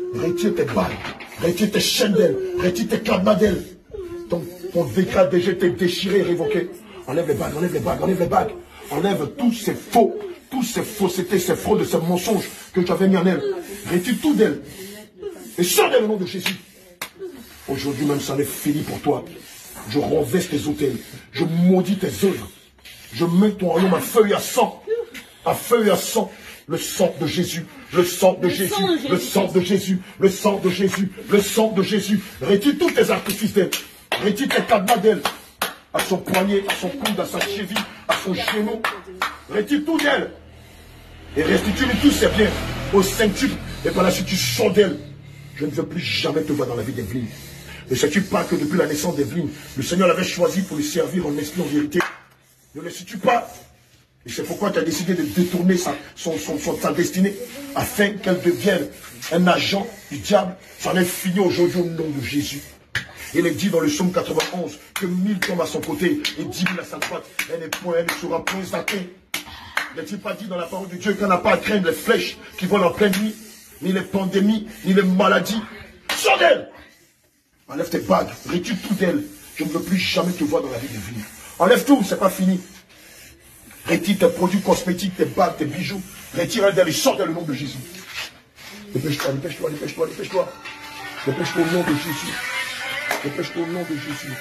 retire tes balles, retire tes chaînes d'ailes, retire tes cadenas d'ailes. Ton décret déjà été déchiré, révoqué. Enlève les bagues, enlève les bagues, enlève les bagues. Enlève tous ces faux, toutes ces faussetés, ces fraudes, ces mensonges que tu avais mis en elle. Retire tout d'elle. Et sors d'elle au nom de Jésus. Aujourd'hui même, ça en est fini pour toi. Je renverse tes autels. Je maudis tes œuvres. Je mets ton royaume à feu et à sang. À feu et à sang. Le sang de Jésus. Le sang de Jésus. Le sang de Jésus. Le sang de Jésus. Le sang de Jésus. Retire tous tes artifices d'elle. Retire tes cadenas d'elle. À son poignet, à son coude, à sa cheville, à son genou. Retire tout d'elle. Et restitue-lui tous ses biens au centuple. Et par la suite, tu sors d'elle. Je ne veux plus jamais te voir dans la vie d'Evelyne. Ne sais-tu pas que depuis la naissance d'Evelyne, le Seigneur l'avait choisi pour lui servir en esprit, en vérité? Ne le sais-tu pas? Et c'est pourquoi tu as décidé de détourner sa destinée afin qu'elle devienne un agent du diable. Ça en est fini aujourd'hui au nom de Jésus. Il est dit dans le psaume 91 que 1000 tombent à son côté et 10 000 à sa droite. Elle ne sera point zappée. N'est-il pas dit dans la parole de Dieu qu'on n'a pas à craindre les flèches qui volent en pleine nuit, ni les pandémies, ni les maladies? Sors d'elle! Enlève tes bagues, retire tout d'elle. Je ne veux plus jamais te voir dans la vie de vie. Enlève tout, c'est pas fini. Retire tes produits cosmétiques, tes bagues, tes bijoux. Retire d'elle et sors d'elle au nom de Jésus. Dépêche-toi, dépêche-toi, dépêche-toi, dépêche-toi. Dépêche-toi au nom de Jésus. Dépêche-toi au nom de Jésus.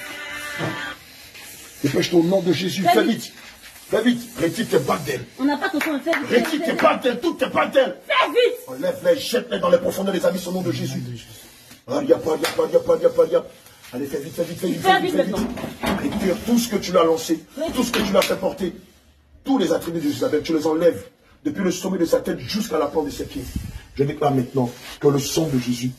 Dépêche-toi au nom de Jésus. Fais vite. Fais vite. Retire tes bagues d'elle. On n'a pas ton temps de faire vite. Retire tes bagues d'elle, toutes tes bagues d'elle. Fais vite. Enlève-les, jette-les dans les profondeurs des abysses au nom de Jésus. Allez, fais vite, fais vite, fais vite. Fais vite maintenant. Retire tout ce que tu l'as lancé, tout ce que tu l'as fait porter, tous les attributs de Jézabel, tu les enlèves depuis le sommet de sa tête jusqu'à la plante de ses pieds. Je déclare maintenant que le sang de Jésus,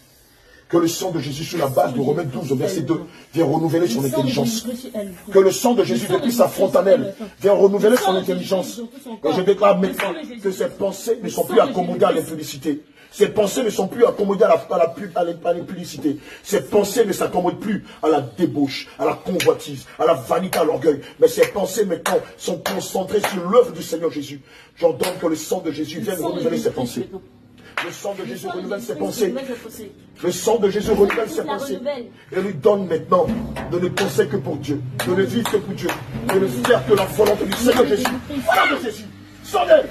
sur la base de Romains 12 au verset 2, vient renouveler son intelligence. Que le sang de Jésus, depuis sa fontanelle, vient renouveler son intelligence. Et je déclare maintenant que ses pensées ne sont plus accommodées à l'impudicité. Ses pensées ne sont plus accommodées à l'impudicité. Ses pensées ne s'accommodent plus à la débauche, à la convoitise, à la vanité, à l'orgueil. Mais ses pensées maintenant sont concentrées sur l'œuvre du Seigneur Jésus. J'ordonne que le sang de Jésus vienne renouveler ses pensées. Le sang de Jésus renouvelle ses pensées. Le sang de Jésus renouvelle ses pensées. Et lui donne maintenant de ne penser que pour Dieu, de ne vivre que pour Dieu, de ne faire que la volonté du Seigneur Jésus. Sang de Jésus, sors d'elle.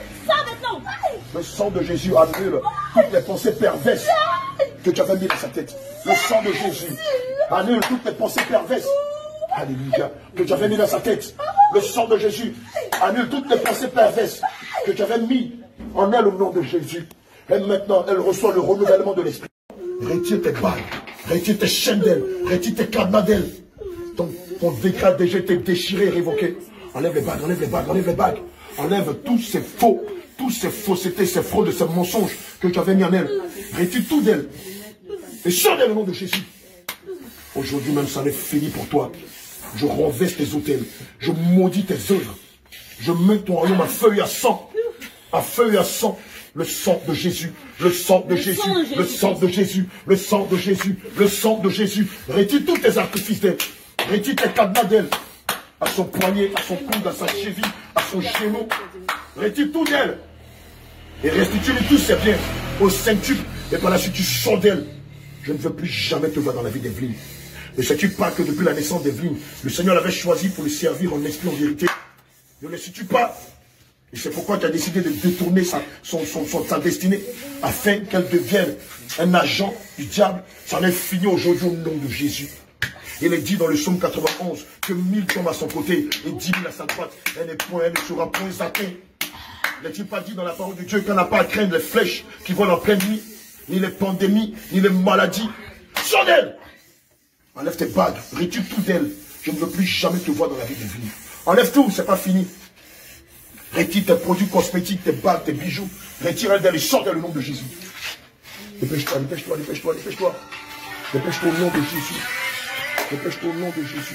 Le sang de Jésus annule toutes les pensées perverses que tu avais mis dans sa tête. Le sang de Jésus annule toutes les pensées perverses. Alléluia. Que tu avais mis dans sa tête. Le sang de Jésus annule toutes les pensées perverses que tu avais mis en elle au nom de Jésus. Et maintenant, elle reçoit le renouvellement de l'esprit. Retire tes balles, retire tes chaînes d'ailes, retire tes cadenas d'ailes. Ton décret a déjà été déchiré et révoqué. Enlève les bagues, enlève les bagues, enlève les bagues. Enlève tous ces faux, toutes ces faussetés, ces fraudes, ces mensonges que tu avais mis en elle. Retire tout d'elle. Et sors d'elle au nom de Jésus. Aujourd'hui même, ça en est fini pour toi. Je renverse tes autels. Je maudis tes œuvres. Je mets ton royaume à feu et à sang. À feu et à sang. Le sang de Jésus, le sang de Jésus, le sang de Jésus, le sang de Jésus, le sang de Jésus. Retire tous tes artifices d'elle. Retire tes cadenas d'elle. À son poignet, à son coude, à sa cheville, à son genou. Retire tout d'elle. Et restitue-lui tous ses biens au centuple. Et par la suite, tu sors d'elle. Je ne veux plus jamais te voir dans la vie d'Evelyne. Ne sais-tu pas que depuis la naissance d'Evelyne, le Seigneur l'avait choisi pour lui servir en esprit, en vérité? Ne le sais-tu pas? Et c'est pourquoi tu as décidé de détourner sa destinée afin qu'elle devienne un agent du diable. Ça en est fini aujourd'hui au nom de Jésus. Il est dit dans le psaume 91 que 1000 tombent à son côté et 10 000 à sa droite. Elle ne sera point zappée. N'est-il pas dit dans la parole de Dieu qu'on n'a pas à craindre les flèches qui volent en pleine nuit, ni les pandémies, ni les maladies? Sors d'elle! Enlève tes bagues, retire tout d'elle. Je ne veux plus jamais te voir dans la vie de vie. Enlève tout, c'est pas fini. Retire tes produits cosmétiques, tes bagues, tes bijoux. Retire d'elle et sors d'elle au nom de Jésus. Dépêche-toi, dépêche-toi, dépêche-toi, dépêche-toi. Dépêche-toi au nom de Jésus. Dépêche-toi au nom de Jésus.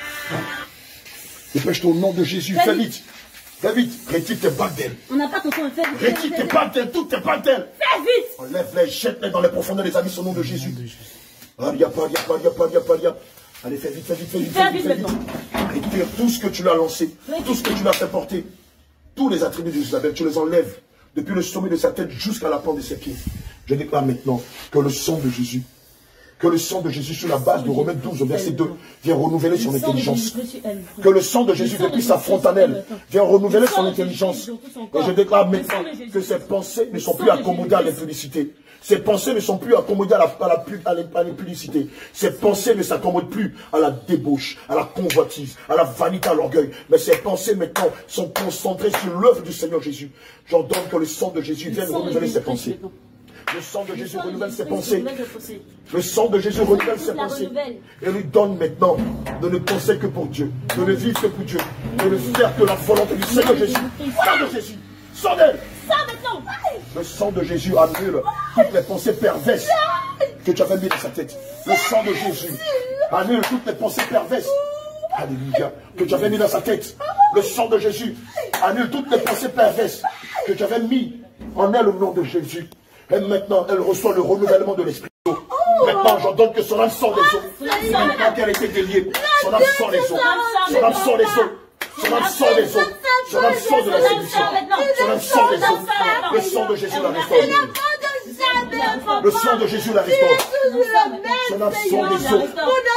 Dépêche-toi au nom de Jésus. Fais vite. Fais vite. Retire tes bagues d'elle. On n'a pas ton temps de faire vite. Retire tes bagues d'elle, toutes tes bagues d'elle. Fais vite. Enlève-les, jette-les dans les profondeurs des abysses au nom de Jésus. Allez, fais vite, fais vite, fais vite. Fais vite maintenant. Retire tout ce que tu l'as lancé, tout ce que tu l'as fait porter, tous les attributs de Jézabel, tu les enlèves depuis le sommet de sa tête jusqu'à la plante de ses pieds. Je déclare maintenant que le sang de Jésus, sur la base de Romains 12, verset 2, vient renouveler son intelligence. Que le sang de Jésus, depuis sa fontanelle, vient renouveler son intelligence. Et je déclare maintenant que ses pensées ne sont plus accommodées à l'impudicité. Ses pensées ne sont plus accommodées à l'impudicité. Ses pensées ne s'accommodent plus à la débauche, à la convoitise, à la vanité, à l'orgueil. Mais ses pensées maintenant sont concentrées sur l'œuvre du Seigneur Jésus. J'ordonne que le sang de Jésus vienne renouveler ses pensées. Le sang de Jésus renouvelle ses pensées. Le sang de Jésus renouvelle ses pensées. Et lui donne maintenant de ne penser que pour Dieu, de ne vivre que pour Dieu, de ne faire que la volonté du Seigneur Jésus. Sang de Jésus, sors d'elle. Le sang de Jésus annule toutes les pensées perverses que tu avais mis dans sa tête. Le sang de Jésus annule toutes les pensées perverses. Alléluia. Que tu avais mis dans sa tête. Le sang de Jésus annule toutes les pensées perverses que tu avais mis en elle au nom de Jésus. Et maintenant, elle reçoit le renouvellement de l'esprit. Maintenant, j'ordonne que son âme sort des eaux. Maintenant qu'elle a été déliée, son âme sort des eaux. Son âme sort des eaux. Son âme sort des eaux. Son âme sort de la séduction. Son âme sort des eaux. Le sang de Jésus la restaure. Le sang de Jésus la restaure. Son âme sort des eaux.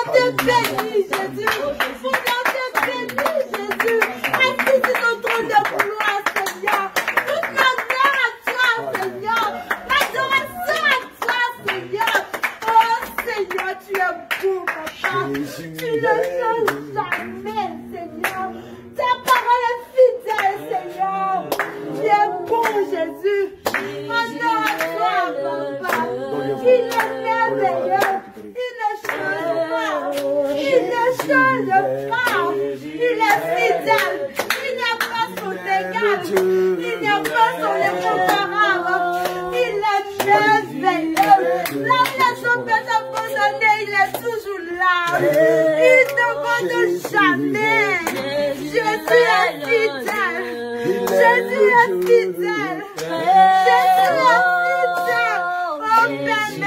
Tu ne changes jamais, Seigneur. Ta parole est fidèle, Seigneur. Tu es bon, Jésus. Honneur à toi, Papa. Il est merveilleux. Il ne change pas. Il ne change pas. Il est fidèle. Il n'y a pas son égal. Il n'y a pas son incomparable. Il est merveilleux. La personne peut t'abandonner, il est toujours là. Il ne m'abandonne jamais. Jésus est fidèle. Jésus est fidèle. Jésus est fidèle. Oh Père,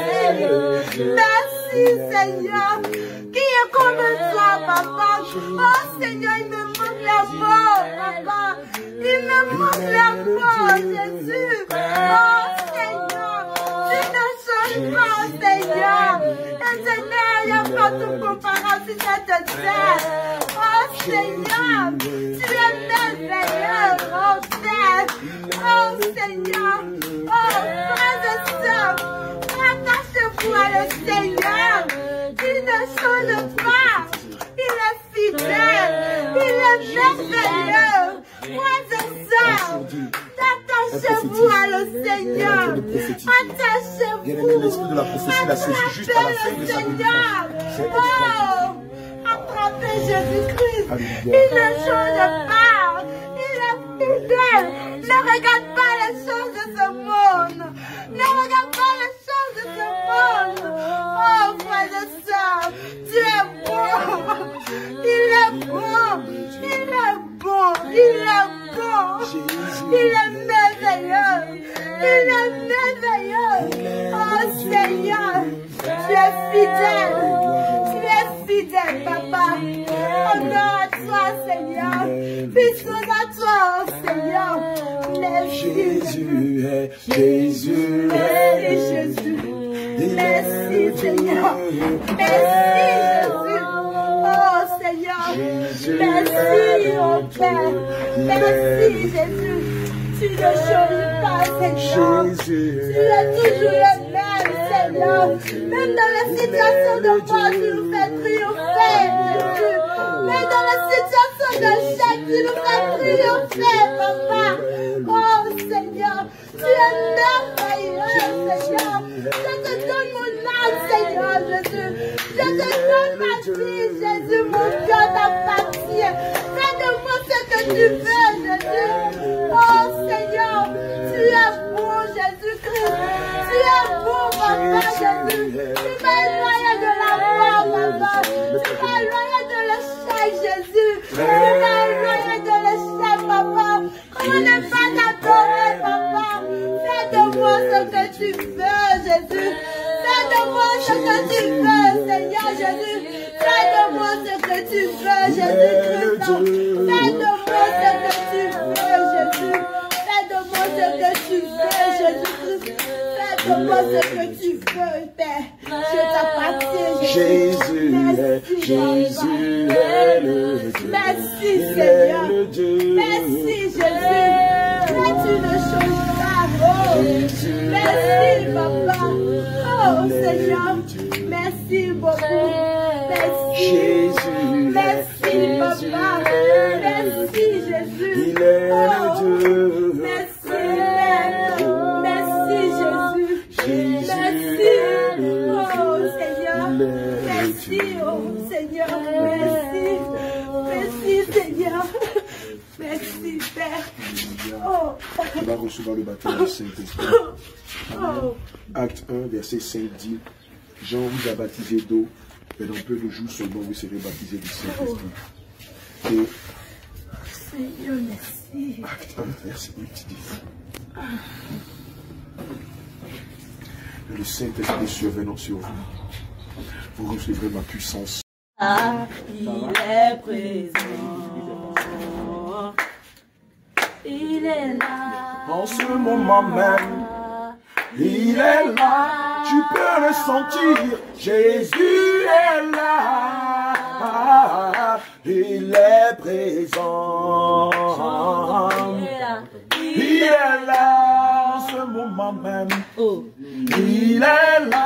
merci. Merci Seigneur. Qui est comme toi, Papa? Oh Seigneur, il me manque la voix, Papa. Il me manque la voix, Jésus. Oh Seigneur, tu ne changes pas, Seigneur. Éternel, il n'y a pas de comparaison sur cette terre. Oh Seigneur, tu es merveilleux, oh Père. Oh Seigneur, oh frères et sœurs, attachez-vous à le Seigneur. Il ne change pas. Il est fidèle. Il est merveilleux. Frères et sœurs, attachez-vous à le Seigneur. Attachez-vous. L'esprit de la prophétie l'a saisi juste à la fin de sa vie. Oh, attrapez Jésus-Christ. Il ne change pas. Il est fidèle. Ne regarde pas les choses de ce monde. Ne regarde pas les choses de ce monde. Oh, frères et sœurs, tu es bon. Il est bon. Il est bon. Il est bon. Il est merveilleux. Il est merveilleux. Oh Seigneur, tu es fidèle. Tu es fidèle, Papa. Honneur à toi, Seigneur. Puissance à toi, oh Seigneur. Merci. Jésus est Jésus. Merci, Jésus. Merci, Seigneur. Merci, Jésus. Oh Seigneur. Merci, oh Père. Merci, Jésus. Tu ne changes pas, Seigneur. Tu es toujours le même, Seigneur. Même dans les situations de mort, tu nous fais triompher, Jésus. Même dans les situations de chèque, tu nous fais triompher, Papa. Oh Seigneur, tu es merveilleux, Seigneur. Je te donne mon âme, Seigneur, Jésus. Je te donne ma vie, Jésus. Mon cœur t'appartient. Fais de moi ce que tu veux, Jésus. Oh Seigneur, tu es bon, Jésus-Christ. Tu es bon, Papa, Jésus. Tu m'as éloigné de la mort, Papa. Tu m'as éloigné de l'échec, Jésus. Tu m'as éloigné de l'échec, Papa. Comment ne pas t'adorer, Papa? Fais de moi ce que tu veux, Jésus. Fais de moi ce que tu veux, Seigneur Jésus. Fais de moi ce que tu veux, Jésus-Christ. Fais de moi ce que tu veux, Jésus. Fais de moi ce que tu veux, Jésus-Christ. Fais Fais-moi ce que tu veux, Père. Je t'appartiens, Jésus est le Dieu. Merci, Il est Seigneur. le Dieu. Merci, Jésus. Toi, tu ne changes pas. Oh, merci, Papa. Oh, Seigneur. Merci beaucoup. Merci. Jésus. Merci, Papa. Merci, Jésus. Il est le Dieu. Merci, Père. Merci, Jésus. Merci. Oh, Seigneur. Merci, oh, Seigneur. Merci. Merci, Seigneur. Merci, Père. Oh. Tu vas recevoir le baptême du Saint-Esprit. Oh. Acte 1, verset 5 dit, Jean vous a baptisé d'eau, mais dans peu de jours seulement vous serez baptisés du Saint-Esprit. Et Seigneur, merci. Acte 1, verset 8 dit, le Saint-Esprit survenant sur vous, vous recevrez ma puissance. Il est présent. Il est là. En ce moment même, il est là, tu peux le sentir, Jésus est là, il est présent, il est là, en ce moment même, il est là,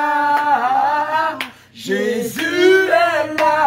Jésus est là,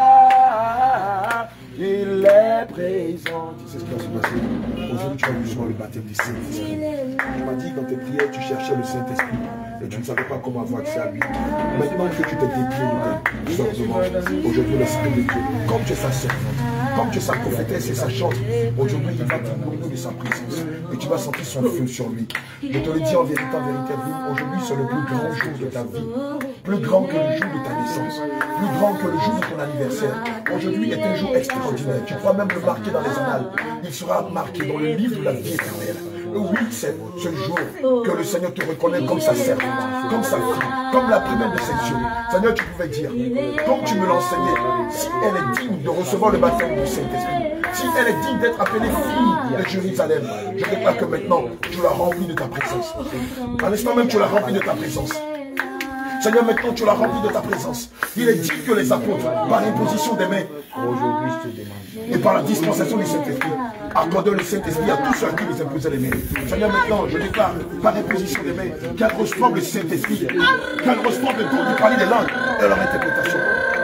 il est présent. Tu sais ce qui va se passer? Aujourd'hui, tu vas recevoir le baptême du Saint-Esprit. Tu m'as dit quand tu priais, tu cherchais le Saint-Esprit et tu ne savais pas comment avoir accès à lui. Maintenant que tu te déplies de tes ordonnances, aujourd'hui l'Esprit de Dieu, comme tu es sa servante, comme tu es sa prophétesse et sa chante, aujourd'hui il va te nourrir de sa présence et tu vas sentir son feu sur lui. Je te le dis en vérité, aujourd'hui c'est le plus grand jour de ta vie, plus grand que le jour de ta naissance, plus grand que le jour de ton anniversaire. Aujourd'hui est un jour extraordinaire, tu pourras même le marquer dans les annales, il sera marqué dans le livre de la vie éternelle. Oui, c'est ce jour que le Seigneur te reconnaît comme sa servante, comme sa fille, comme la première de ses yeux. Seigneur, tu pouvais dire, comme tu me l'enseignais, si elle est digne de recevoir le baptême du Saint-Esprit, si elle est digne d'être appelée fille de Jérusalem, je déclare que maintenant, tu l'as remplie de ta présence. À l'instant même, tu l'as remplie de ta présence. Seigneur, maintenant tu l'as rempli de ta présence. Il est dit que les apôtres, par l'imposition des mains, aujourd'hui je te demande, et par la dispensation du Saint-Esprit, accordent le Saint-Esprit à tous ceux qui les imposaient les mains. Seigneur, maintenant je déclare, par l'imposition des mains, qu'elle reçoive le Saint-Esprit, qu'elle reçoive le don de parler des langues et leur interprétation.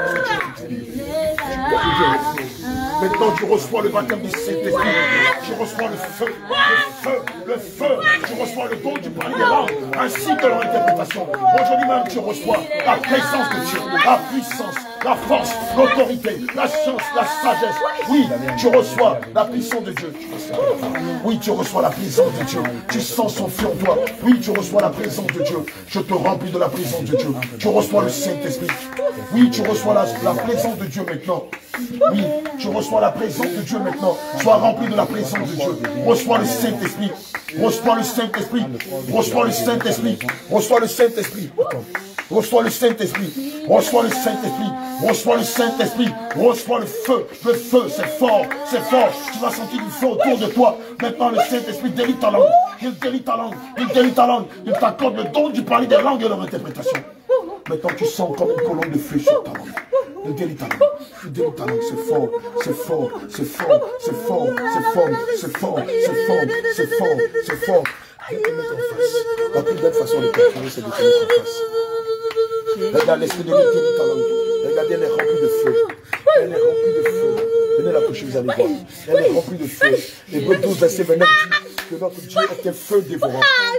Maintenant, tu reçois le baptême du Saint-Esprit. Tu reçois le feu, le feu. Tu reçois le don du parler des langues, ainsi que leur interprétation. Aujourd'hui même, tu reçois la présence de Dieu, la puissance, la force, l'autorité, la science, la sagesse. Oui, tu reçois la puissance de Dieu. Oui, tu reçois la présence de Dieu. Tu sens son feu en toi. Oui, tu reçois la présence de Dieu. Je te remplis de la présence de Dieu. Tu reçois le Saint-Esprit. Oui, tu reçois la présence de Dieu maintenant. Oui, tu reçois la présence de Dieu maintenant. Sois rempli de la présence de Dieu. Reçois le Saint-Esprit. Reçois le Saint-Esprit. Reçois le Saint-Esprit. Reçois le Saint-Esprit. Reçois le Saint-Esprit. Reçois le Saint-Esprit. Reçois le Saint-Esprit. Reçois le feu. Le feu, c'est fort. C'est fort. Tu vas sentir du feu autour de toi. Maintenant, le Saint-Esprit délie ta langue. Il délie ta langue. Il délie ta langue. Il t'accorde le don du parler des langues et leur interprétation. Maintenant, tu sens comme une colonne de feu sur ta langue. Il délie ta langue. Il délie ta langue. C'est fort. C'est fort. C'est fort. C'est fort. C'est fort. C'est fort. C'est fort. C'est fort. C'est fort. Viens te mettre en face. La plus belle façon de t'accueillir, c'est de te mettre en face. Regarde l'esprit de Dieu délie ta langue. Regardez, elle est remplie de feu. Elle est remplie de feu. Venez la toucher, vous allez voir. Elle est remplie de feu. Hébreux 12, verset 29 dit que notre Dieu est un feu dévorant.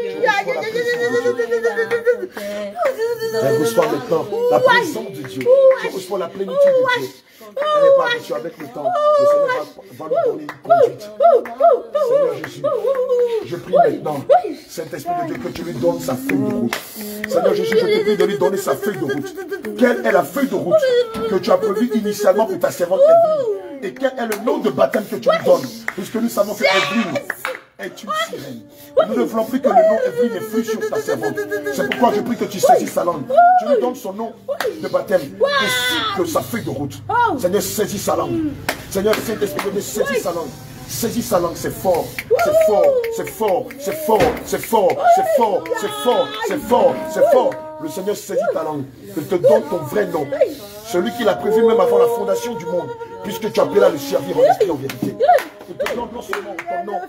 Elle reçoit maintenant la présence de Dieu. Tu reçois la plénitude de Dieu. Elle n'est pas habituée avec le temps. Le Seigneur va lui donner une conduite. Seigneur Jésus, je prie maintenant, Saint-Esprit de Dieu, que tu lui donnes sa feuille de route. Seigneur Jésus, je te prie de lui donner sa feuille de route. Quelle est la feuille de route que tu as prévue initialement pour ta servante Evelyne? Et quel est le nom de baptême que tu lui donnes? Puisque nous savons que Evelyne est une sirène. Nous ne voulons plus que le nom Evelyne ne flue sur ta servante. C'est pourquoi je prie que tu saisisses sa langue. Tu lui donnes son nom de baptême ainsi que sa feuille de route. Seigneur, saisis sa langue. Seigneur, Saint-Esprit de Dieu, saisis sa langue. Saisis sa langue, c'est fort, c'est fort, c'est fort, c'est fort, c'est fort, c'est fort, c'est fort, c'est fort, c'est fort. Le Seigneur saisit ta langue. Il te donne ton vrai nom. Celui qu'il a prévu même avant la fondation du monde, puisque tu appelles à le servir en esprit et en vérité. Il te donne non seulement ton nom.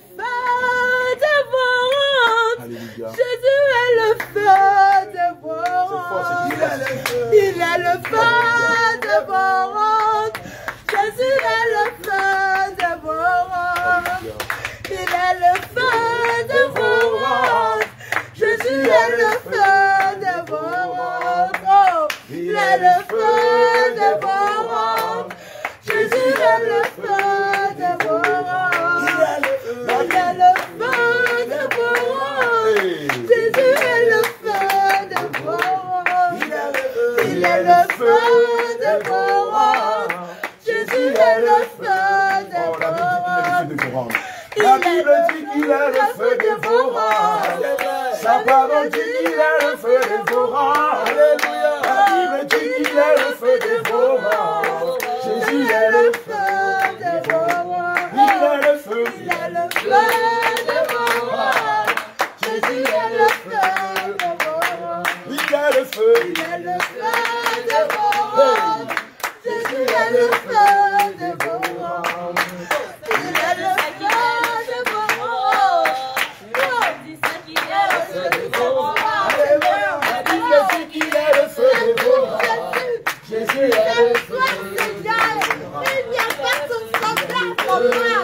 Alléluia. Jésus est le feu dévorant. Il est le feu dévorant. Jésus est le feu dévorant. Il est le feu dévorant. Jésus est le feu dévorant. Oh, il est le feu dévorant. Jésus est le feu dévorant. Il est le feu dévorant. Jésus est le feu dévorant. Il est le feu dévorant. Jésus est le feu dévorant. La Bible dit qu'il est le feu dévorant. Sa parole dit qu'il est le feu dévorant. Alléluia. La Bible dit qu'il est le feu dévorant. Jésus est le feu dévorant. Il est le feu. Il est le feu dévorant. Jésus est le feu dévorant. Il est le feu. Il est le feu dévorant. Jésus est le feu dévorant. Il est le feu dévorant. Dis ça qu'il est le feu dévorant. La Bible dit qu'il est le feu dévorant. Jésus est le feu. Il n'y a pas son semblable pour moi.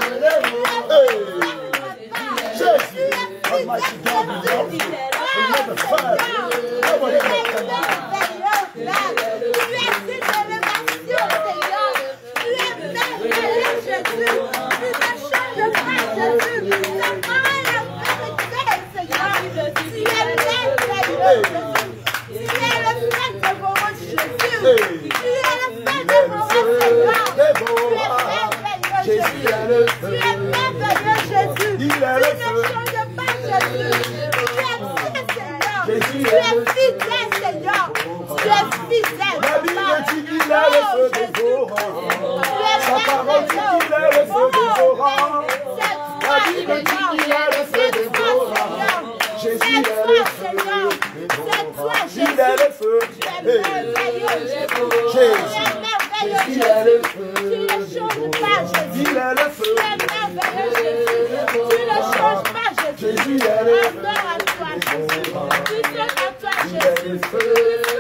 Jésus, Almighty God, we love you. We love the Father. Nobody can come out. Jésus est le feu. Il est le feu. Tu es fidèle, Seigneur. Tu es fidèle. La Bible dit qu'il est le feu dévorant. Sa parole dit qu'il est le feu dévorant. La Bible dit qu'il est le feu dévorant. Jésus est le feu dévorant. Il est le feu. Jésus. Jésus est le feu. Il est le feu. Tu ne changes pas, Jésus. Jésus est le feu. Il est le feu.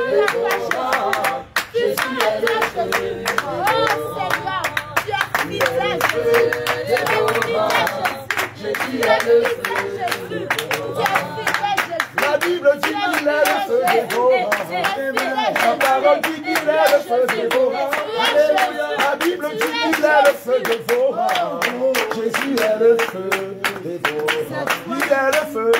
Jésus est le feu. Oh Seigneur, tu es fidèle, Jésus. Tu es fidèle, Jésus. Tu es fidèle, Jésus. Tu es fidèle, Jésus. La Bible dit qu'il est le feu dévorant. La parole dit qu'il est le feu dévorant. La Bible dit qu'il est le feu dévorant. Jésus est le feu dévorant. Il est le feu.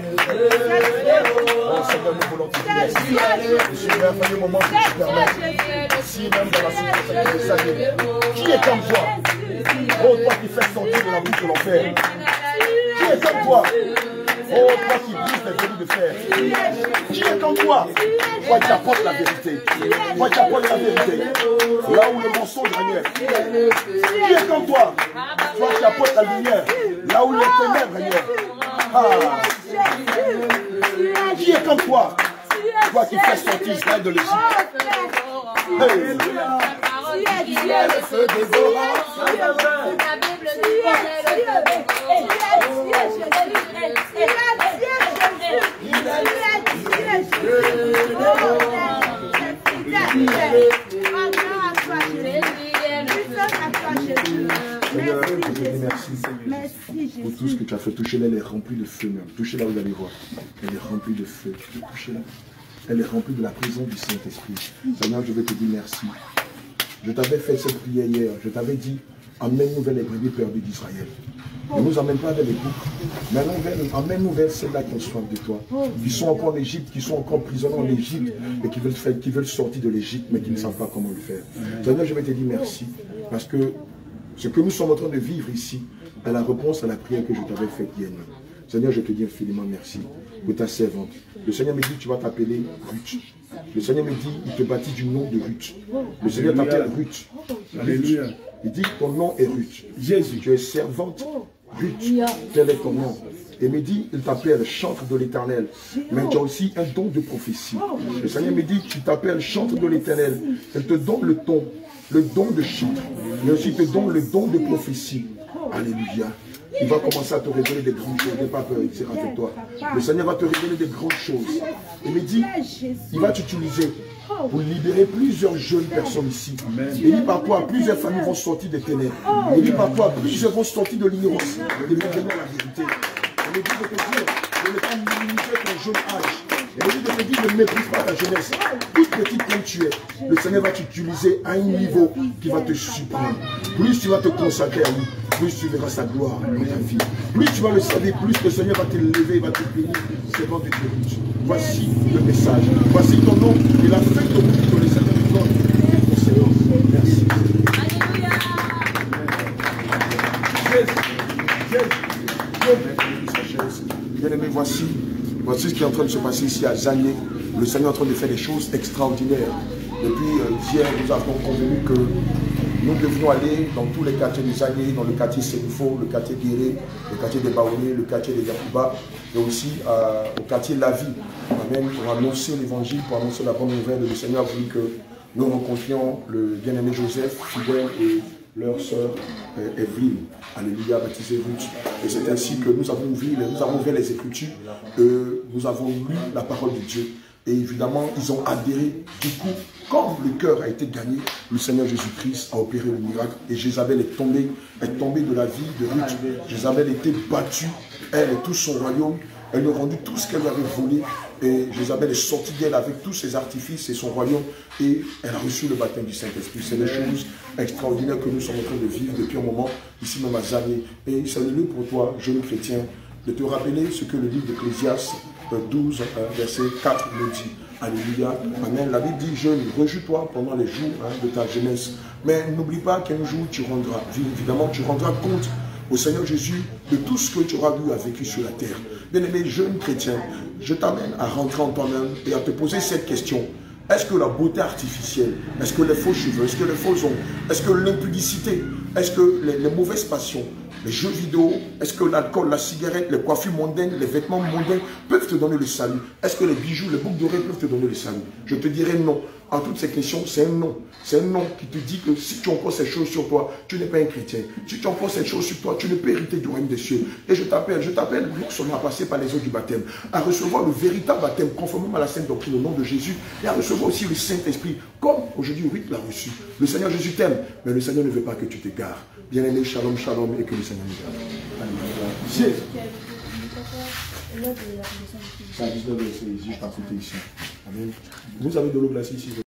Oh Seigneur, nous voulons te bénir. Seigneur, fais le moment que tu permets. Si même dans la situation de Seigneur, qui est comme toi? Oh, toi qui fais sortir de la bouche de l'enfer. Qui est comme toi? Oh, toi qui brises les verrous de fer. Qui est comme toi? Toi qui apportes la vérité. Toi qui apportes la vérité. Là où le mensonge régnait. Qui est comme toi? Toi qui apportes la lumière. Là où les ténèbres régnaient. Ah. Qui est comme toi? Toi qui fais sortir Israël de l'Égypte. Hey. Il est le feu dévorant. La Bible dit Merci pour tout ce que tu as fait. Touchez-la, elle est remplie de feu même. Touchez-la, vous allez voir. Elle est remplie de feu. Touchez-la. Elle est remplie de la présence du Saint-Esprit. Seigneur, je vais te dire merci. Je t'avais fait cette prière hier. Je t'avais dit, emmène-nous vers les brebis perdues d'Israël. Ne nous emmène pas vers les boucs. Emmène-nous vers celles-là qui ont soif de toi. Qui sont encore en Égypte, qui sont encore prisonniers en Égypte et qui veulent sortir de l'Égypte mais qui ne savent pas comment le faire. Seigneur, je vais te dire merci. Parce que ce que nous sommes en train de vivre ici est la réponse à la prière que je t'avais faite hier. Seigneur, je te dis infiniment merci pour ta servante. Le Seigneur me dit, tu vas t'appeler Ruth. Le Seigneur me dit, il te baptise du nom de Ruth. Le Seigneur t'appelle Ruth. Alléluia. Il dit, ton nom est Ruth. Jésus, tu es servante Ruth. Quel est ton nom? Et me dit, il t'appelle chantre de l'Éternel. Mais tu as aussi un don de prophétie. Le Seigneur me dit, tu t'appelles chantre de l'Éternel. Il te donne le don de chant. Mais aussi il te donne le don de prophétie. Alléluia. Il va commencer à te révéler des grandes choses. N'aie pas peur, il sera avec toi. Le Seigneur va te révéler des grandes choses. Il me dit, il va t'utiliser pour libérer plusieurs jeunes personnes ici. Il dit par quoi plusieurs familles vont sortir des ténèbres. Il dit par quoi plusieurs vont sortir de l'ignorance. Et vont venir à la vérité. Il me dit de te dire de ne pas minimiser ton jeune âge. Il me dit de te dire ne méprise pas ta jeunesse. Toute petite comme tu es, le Seigneur va t'utiliser à un niveau qui va te surprendre. Plus tu vas te consacrer à lui, plus tu verras sa gloire dans ta vie. Plus tu vas le savoir, plus le Seigneur va te lever, va te bénir. C'est bon de Dieu. Voici le message. Voici ton nom et la fin de vie que le Seigneur te donne. Merci. Bien-aimés, voici ce qui est en train de se passer ici à Zagné. Le Seigneur est en train de faire des choses extraordinaires. Depuis hier, nous avons convenu que nous devions aller dans tous les quartiers de Zagné, dans le quartier Sénifo, le quartier Guéré, le quartier des Baoulés, le quartier des Yakuba, et aussi au quartier La Vie. Amen. Pour annoncer l'évangile, pour annoncer la bonne nouvelle. Le Seigneur a voulu que nous rencontrions le bien-aimé Joseph, Fidèle et leur sœur Evelyne. Alléluia, baptisez Ruth. Et c'est ainsi que nous avons ouvert les Écritures, nous avons lu la parole de Dieu. Et évidemment, ils ont adhéré. Du coup, comme le cœur a été gagné, le Seigneur Jésus-Christ a opéré le miracle. Et Jézabel est tombée de la vie de Ruth. Jézabel était battue, elle et tout son royaume. Elle lui a rendu tout ce qu'elle lui avait volé. Et Jézabel est sortie d'elle avec tous ses artifices et son royaume. Et elle a reçu le baptême du Saint-Esprit. C'est des choses extraordinaires que nous sommes en train de vivre depuis un moment, ici même à Zagné. Et c'est le lieu pour toi, jeune chrétien, de te rappeler ce que le livre d'Ecclésiaste 12, verset 4 nous dit. Alléluia. Amen. La Bible dit, jeune, rejouis-toi pendant les jours de ta jeunesse. Mais n'oublie pas qu'un jour tu rendras, évidemment, tu rendras compte au Seigneur Jésus de tout ce que tu auras vécu sur la terre. Bien-aimé jeune chrétien, je t'amène à rentrer en toi-même et à te poser cette question. Est-ce que la beauté artificielle, est-ce que les faux cheveux, est-ce que les faux ongles, est-ce que l'impudicité, est-ce que les mauvaises passions, les jeux vidéo, est-ce que l'alcool, la cigarette, les coiffures mondaines, les vêtements mondains peuvent te donner le salut? Est-ce que les bijoux, les boucles d'oreilles peuvent te donner le salut? Je te dirais non. En toutes ces questions, c'est un non. C'est un non qui te dit que si tu as encore ces choses sur toi, tu n'es pas un chrétien. Si tu as encore ces choses sur toi, tu ne peux hériter du royaume des cieux. Et je t'appelle, à passer par les eaux du baptême, à recevoir le véritable baptême conformément à la sainte doctrine au nom de Jésus, et à recevoir aussi le Saint-Esprit, comme aujourd'hui Ruth l'a reçu. Le Seigneur Jésus t'aime, mais le Seigneur ne veut pas que tu t'égares. Bien-aimé, shalom, shalom, et que le Seigneur nous garde. Alléluia. C'est à 19 verset, juste à côté ici. Amen. Vous avez de l'eau glacée ici.